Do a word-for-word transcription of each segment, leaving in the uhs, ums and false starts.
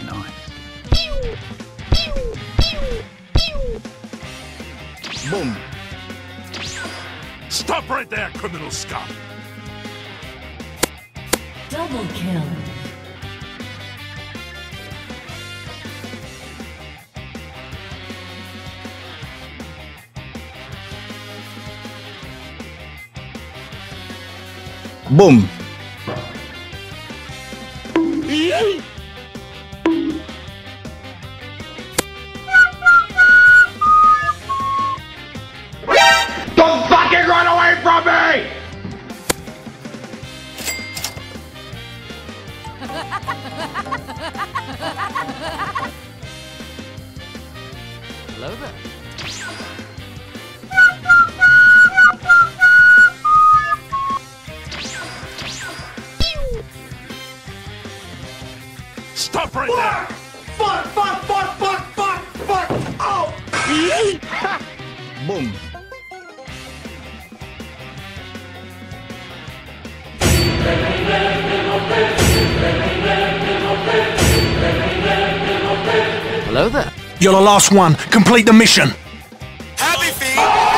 nice. Boom. Stop right there, criminal scum! Double kill. Boom. Don't fucking run away from me! Hello there. Stop right there! Fuck, fuck, fuck, fuck, fuck, fuck! Oh! Boom. Hello there. You're the last one. Complete the mission. Happy feet!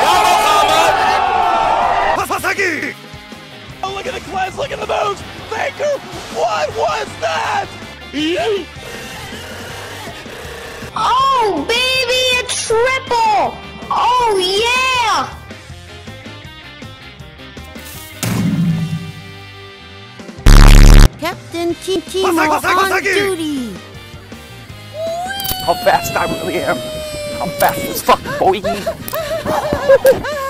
Sasaki! Oh, look at the cleanse, look at the moves! Faker! What was that? Oh, baby, a triple! Oh, yeah! Captain T T Masaki, on Masaki! duty. How fast I really am. I'm fast as fuck, boy.